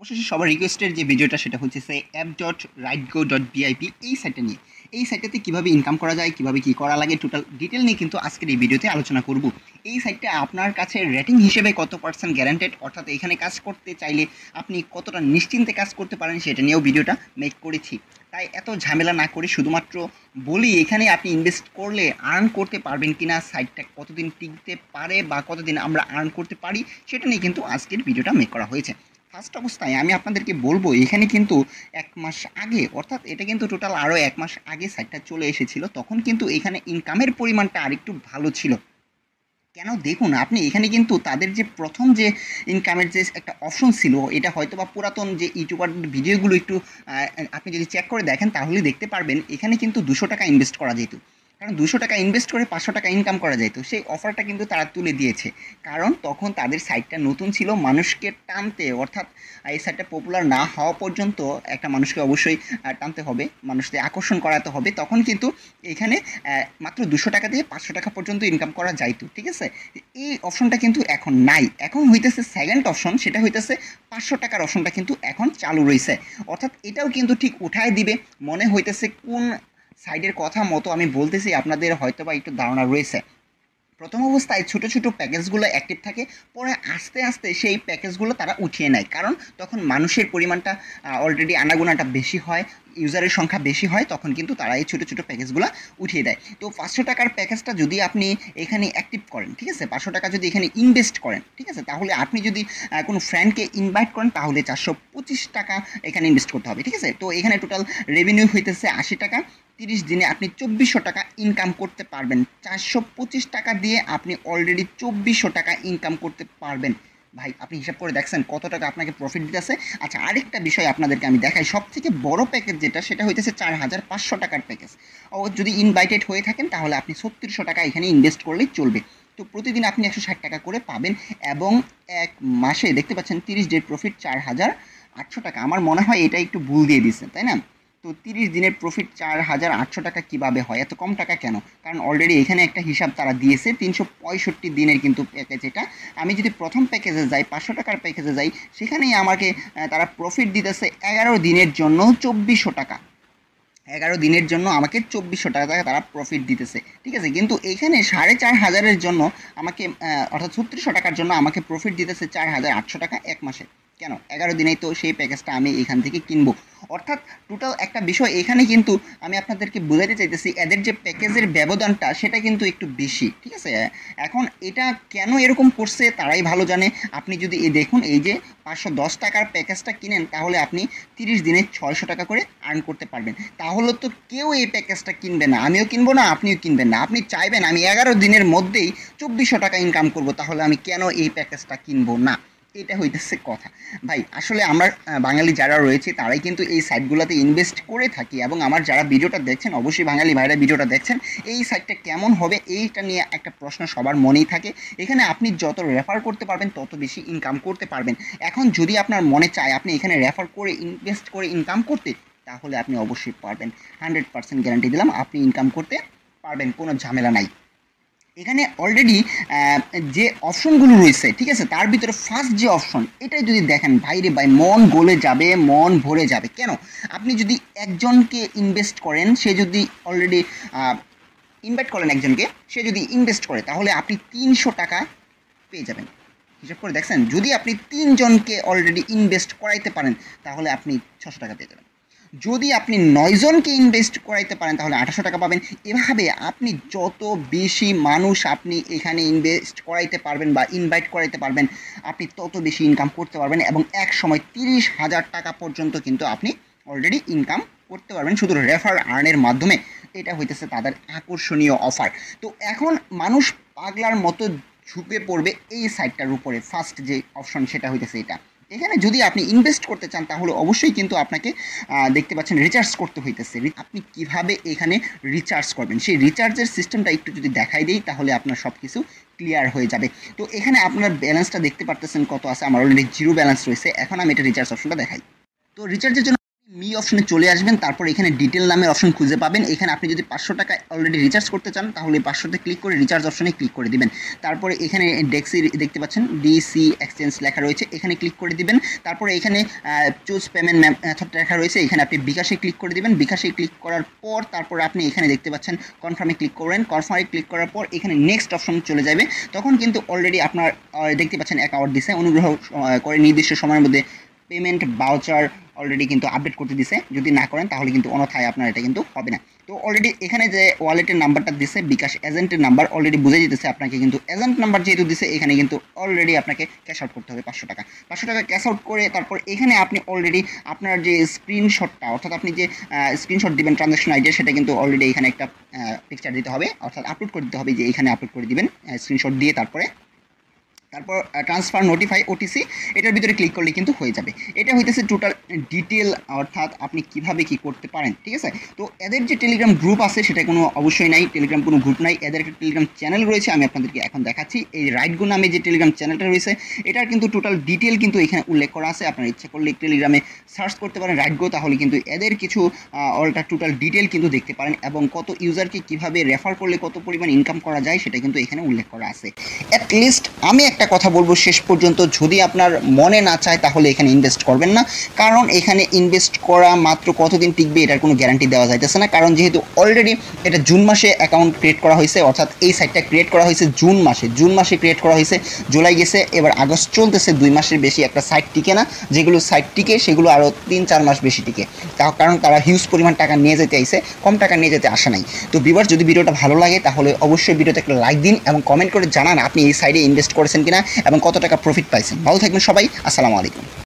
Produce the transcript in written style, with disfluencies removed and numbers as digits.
অবশেষে সবার রিকোয়েস্টের যে ভিডিওটা সেটা হচ্ছে app.ridego.bip এই সাইটটা নিয়ে। এই সাইটটাতে কিভাবে ইনকাম করা যায়, কিভাবে কি করা লাগে, টোটাল ডিটেল নিয়ে কিন্তু আজকের এই ভিডিওতে আলোচনা করব। এই সাইটটা আপনার কাছে রেটিং হিসেবে কত পার্সেন্ট গ্যারান্টেড, অর্থাৎ এখানে কাজ করতে চাইলে আপনি কতটা নিশ্চিন্তে কাজ করতে পারেন সেটা নিয়েও ভিডিওটা মেক করেছি। তাই এত ঝামেলা না করে শুধুমাত্র বলি এখানে আপনি ইনভেস্ট করলে আর্ন করতে পারবেন কিনা, সাইটটা কতদিন টিকতে পারে বা কতদিন আমরা আর্ন করতে পারি সেটা নিয়ে কিন্তু আজকের ভিডিওটা মেক করা হয়েছে। ফার্স্ট অবস্থায় আমি আপনাদেরকে বলবো এখানে কিন্তু ১ মাস আগে, অর্থাৎ এটা কিন্তু টোটাল আরও ১ মাস আগে সাইটটা চলে এসেছিল, তখন কিন্তু এখানে ইনকামের পরিমাণটা আরেকটু ভালো ছিল। কেন দেখুন, আপনি এখানে কিন্তু তাদের যে প্রথম যে ইনকামের যে একটা অপশন ছিল, এটা হয়তো বা পুরাতন যে ইউটিউবার ভিডিওগুলো একটু আপনি যদি চেক করে দেখেন তাহলে দেখতে পারবেন এখানে কিন্তু ২০০ টাকা ইনভেস্ট করা যেত। কারণ ২০০ টাকা ইনভেস্ট করে ৫০০ টাকা ইনকাম করা যেত, সেই অফারটা কিন্তু তারা তুলে দিয়েছে। কারণ তখন তাদের সাইটটা নতুন ছিল, মানুষকে টানতে, অর্থাৎ এই সাইটটা পপুলার না হওয়া পর্যন্ত একটা মানুষকে অবশ্যই টানতে হবে, মানুষদের আকর্ষণ করাতে হবে। তখন কিন্তু এখানে মাত্র ২০০ টাকা দিয়ে ৫০০ টাকা পর্যন্ত ইনকাম করা যাইতো, ঠিক আছে? এই অপশনটা কিন্তু এখন নাই, এখন হইতেছে সেকেন্ড অপশন, সেটা হইতেছে ৫০০ টাকার অপশনটা কিন্তু এখন চালু রয়েছে। অর্থাৎ এটাও কিন্তু ঠিক উঠায় দিবে মনে হইতেছে। কোন সাইডের কথা মতো আমি বলতেছি আপনাদের হয়তো বা একটু ধারণা রয়েছে। প্রথম অবস্থায় ছোট ছোট প্যাকেজগুলো অ্যাক্টিভ থাকে, পরে আস্তে আস্তে সেই প্যাকেজগুলো তারা উঠিয়ে নেয়, কারণ তখন মানুষের পরিমাণটা অলরেডি আনাগোনাটা বেশি হয়, ইউজারের সংখ্যা বেশি হয়, তখন কিন্তু তারা এই ছোটো ছোটো প্যাকেজগুলো উঠিয়ে দেয়। তো ৫০০ টাকার প্যাকেজটা যদি আপনি এখানে অ্যাক্টিভ করেন, ঠিক আছে, ৫০০ টাকা যদি এখানে ইনভেস্ট করেন, ঠিক আছে, তাহলে আপনি যদি কোনো ফ্রেন্ডকে ইনভাইট করেন তাহলে ৪২৫ টাকা এখানে ইনভেস্ট করতে হবে, ঠিক আছে। তো এখানে টোটাল রেভিনিউ হইতেছে ৮০ টাকা। ৩০ দিনে আপনি ২৪০০ টাকা ইনকাম করতে পারবেন। ৪২৫ টাকা দিয়ে আপনি অলরেডি ২৪০০ টাকা ইনকাম করতে পারবেন। ভাই আপনি হিসাব করে দেখছেন কত টাকা আপনাকে প্রফিট দিতেছে। আচ্ছা, আরেকটা বিষয় আপনাদেরকে আমি দেখাই, সব থেকে বড় প্যাকেজ যেটা, সেটা হইতেছে ৪৫০০ টাকার প্যাকেজ। ও যদি ইনভাইটেড হয়ে থাকেন তাহলে আপনি ৩৬০০ টাকা এখানে ইনভেস্ট করলেই চলবে। তো প্রতিদিন আপনি ১৬০ টাকা করে পাবেন এবং এক মাসে দেখতে পাচ্ছেন ৩০ ডের প্রফিট ৪৮০০ টাকা। আমার মনে হয় এটা একটু ভুল দিয়ে দিচ্ছে, তাই না? তো ৩০ দিনের প্রফিট ৪৮০০ টাকা কীভাবে হয়, এত কম টাকা কেন? কারণ অলরেডি এখানে একটা হিসাব তারা দিয়েছে, ৩৬৫ দিনের কিন্তু প্যাকেজ এটা। আমি যদি প্রথম প্যাকেজে যাই, ৫০০ টাকার প্যাকেজে যাই, সেখানেই আমাকে তারা প্রফিট দিতেছে ১১ দিনের জন্য ২৪০০ টাকা। ১১ দিনের জন্য আমাকে ২৪০০ টাকা তারা প্রফিট দিতেছে, ঠিক আছে। কিন্তু এইখানে ৪৫০০ জন্য আমাকে অর্থাৎ ৩৬০০ টাকার জন্য আমাকে প্রফিট দিতেছে ৪৮০০ টাকা এক মাসে। কেন? ১১ দিনেই তো সেই প্যাকেজটা আমি এখান থেকে কিনবো। অর্থাৎ টোটাল একটা বিষয় এখানে কিন্তু আমি আপনাদেরকে বোঝাতে চাইতেছি, এদের যে প্যাকেজের ব্যবধানটা সেটা কিন্তু একটু বেশি, ঠিক আছে। এখন এটা কেন এরকম করছে তারাই ভালো জানে। আপনি যদি দেখুন, এই যে ৫১০ টাকার প্যাকেজটা কিনেন তাহলে আপনি ৩০ দিনে ৬০০ টাকা করে আর্ন করতে পারবেন। তাহলে তো কেউ এই প্যাকেজটা কিনবে না, আমিও কিনবো না, আপনিও কিনবেন না। আপনি চাইবেন আমি ১১ দিনের মধ্যেই ২৪০০ টাকা ইনকাম করব, তাহলে আমি কেন এই প্যাকেজটা কিনবো না? এটা হইতেছে কথা। ভাই আসলে আমরা বাঙালি যারা রয়েছে তারাই কিন্তু এই সাইটগুলোতে ইনভেস্ট করে থাকি, এবং আমার যারা ভিডিওটা দেখছেন, অবশ্যই বাঙালি ভাইরা ভিডিওটা দেখছেন, এই সাইটটা কেমন হবে এইটা নিয়ে একটা প্রশ্ন সবার মনেই থাকে। এখানে আপনি যত রেফার করতে পারবেন তত বেশি ইনকাম করতে পারবেন। এখন যদি আপনার মনে চায় আপনি এখানে রেফার করে ইনভেস্ট করে ইনকাম করতে, তাহলে আপনি অবশ্যই পারবেন। 100% গ্যারান্টি দিলাম আপনি ইনকাম করতে পারবেন, কোনো ঝামেলা নাই। এখানে অলরেডি যে অপশনগুলো রয়েছে, ঠিক আছে, তার ভিতরে ফার্স্ট যে অপশন, এটাই যদি দেখেন ভাই রে ভাই, মন গলে যাবে, মন ভরে যাবে। কেন? আপনি যদি একজনকে ইনভেস্ট করেন, সে যদি অলরেডি ইনভাইট করেন একজনকে, সে যদি ইনভেস্ট করে তাহলে আপনি ৩০০ টাকা পেয়ে যাবেন। হিসাব করে দেখছেন, যদি আপনি ৩ জনকে অলরেডি ইনভেস্ট করাইতে পারেন তাহলে আপনি ৬০০ টাকা পেয়ে যাবেন। যদি আপনি ৯ জনকে ইনভেস্ট করাইতে পারেন তাহলে ৮০০ টাকা পাবেন। এভাবে আপনি যত বেশি মানুষ আপনি এখানে ইনভেস্ট করাইতে পারবেন বা ইনভাইট করাইতে পারবেন, আপনি তত বেশি ইনকাম করতে পারবেন, এবং এক সময় ৩০,০০০ টাকা পর্যন্ত কিন্তু আপনি অলরেডি ইনকাম করতে পারবেন শুধু রেফার আর্নের মাধ্যমে। এটা হইতেছে তাদের আকর্ষণীয় অফার। তো এখন মানুষ পাগলার মতো ঝুঁকে পড়বে এই সাইটটার উপরে। ফার্স্ট যে অপশন সেটা হইতেছে এটা। এখানে যদি আপনি ইনভেস্ট করতে চান তাহলে অবশ্যই কিন্তু আপনাকে দেখতে পাচ্ছেন রিচার্জ করতে হইতেছে। আপনি কিভাবে এখানে রিচার্জ করবেন সেই রিচার্জের সিস্টেমটা একটু যদি দেখাই দেই তাহলে আপনার সব কিছু ক্লিয়ার হয়ে যাবে। তো এখানে আপনার ব্যালেন্সটা দেখতে পারতেছেন কত আছে, আমার অলরেডি জিরো ব্যালেন্স রয়েছে। এখন আমি এটা রিচার্জ অপশনটা দেখাই। তো রিচার্জের জন্য মি অপশনে চলে আসবেন, তারপর এখানে ডিটেল নামের অপশন খুঁজে পাবেন। এখানে আপনি যদি 500 টাকা অলরেডি রিচার্জ করতে চান তাহলে 500তে ক্লিক করে রিচার্জ অপশনে ক্লিক করে দিবেন। তারপরে এখানে ডেক্সি দেখতে পাচ্ছেন ডিসি এক্সচেঞ্জ লেখা রয়েছে, এখানে ক্লিক করে দিবেন। তারপরে এখানে চুজ পেমেন্ট মেথড লেখা রয়েছে, এখানে আপনি বিকাশে ক্লিক করে দিবেন। বিকাশে ক্লিক করার পর তারপরে আপনি এখানে দেখতে পাচ্ছেন কনফার্মে ক্লিক করবেন। কনফার্মে ক্লিক করার পর এখানে নেক্সট অপশন চলে যাবে। তখন কিন্তু অলরেডি আপনার দেখতে পাচ্ছেন অ্যাকাউন্ট দিছে, অনুগ্রহ করে নির্দিষ্ট সময়ের মধ্যে পেমেন্ট ভাউচার অলরেডি কিন্তু আপডেট করতে দিছে। যদি না করেন তাহলে কিন্তু অন্যথায় আপনার এটা কিন্তু হবে না। তো অলরেডি এখানে যে ওয়ালেটের নাম্বারটা দিছে বিকাশ এজেন্টের নাম্বার অলরেডি বুঝে যেতেছে আপনাকে, কিন্তু এজেন্ট নাম্বার যেহেতু দিছে এখানে কিন্তু অলরেডি আপনাকে ক্যাশ আউট করতে হবে 500 টাকা। 500 টাকা ক্যাশ আউট করে তারপর এখানে আপনি অলরেডি আপনার যে স্ক্রিনশটটা, অর্থাৎ আপনি যে স্ক্রিনশট দিবেন ট্রানজাকশন আইডি, সেটা কিন্তু অলরেডি এখানে একটা পিকচার দিতে হবে, অর্থাৎ আপলোড করে দিতে হবে, যে এখানে আপলোড করে দিবেন স্ক্রিনশট দিয়ে। তারপর ট্রান্সফার নোটিফাই ওটিসি এটার ভিতরে ক্লিক করলে কিন্তু হয়ে যাবে। এটা হইতেছে টোটাল ডিটেল, অর্থাৎ আপনি কিভাবে কি করতে পারেন, ঠিক আছে। তো এদের যে টেলিগ্রাম গ্রুপ আছে সেটা কোনো অবশ্যই নাই, টেলিগ্রাম কোনো গ্রুপ নাই, এদের একটা টেলিগ্রাম চ্যানেল রয়েছে, আমি আপনাদেরকে এখন দেখাচ্ছি। এই রাইডগো নামে যে টেলিগ্রাম চ্যানেলটা রয়েছে এটার কিন্তু টোটাল ডিটেল কিন্তু এখানে উল্লেখ করা আছে। আপনার ইচ্ছা করলে টেলিগ্রামে সার্চ করতে পারেন রাইডগো, তাহলে কিন্তু এদের কিছু অলটা টোটাল ডিটেল কিন্তু দেখতে পারেন, এবং কত ইউজারকে কিভাবে রেফার করলে কত পরিমাণ ইনকাম করা যায় সেটা কিন্তু এখানে উল্লেখ করা আছে। অ্যাটলিস্ট আমি একটা কথা বলবো শেষ পর্যন্ত, যদি আপনার মনে না চায় তাহলে এখানে ইনভেস্ট করবেন না, কারণ এখানে ইনভেস্ট করা মাত্র কতদিন টিকবে এটার কোনো গ্যারান্টি দেওয়া যাইতেছে না। কারণ যেহেতু অলরেডি এটা জুন মাসে অ্যাকাউন্ট ক্রিয়েট করা হয়েছে, অর্থাৎ এই সাইটটা ক্রিয়েট করা হয়েছে জুন মাসে ক্রিয়েট করা হয়েছে, জুলাই গেছে, এবার আগস্ট চলতেছে, 2 মাসের বেশি একটা সাইট টিকে না। যেগুলো সাইট টিকে সেগুলো আরও 3-4 মাস বেশি টিকে, কারণ তারা হিউজ পরিমাণ টাকা নিয়ে যেতে আইছে, কম টাকা নিয়ে যেতে আসে নাই। তো ভিউয়ার্স, যদি ভিডিওটা ভালো লাগে তাহলে অবশ্যই ভিডিওতে একটা লাইক দিন এবং কমেন্ট করে জানান আপনি এই সাইডে ইনভেস্ট করেছেন কিনা এবং কত টাকা প্রফিট পাইছেন। ভালো থাকবেন সবাই, আসসালামু আলাইকুম।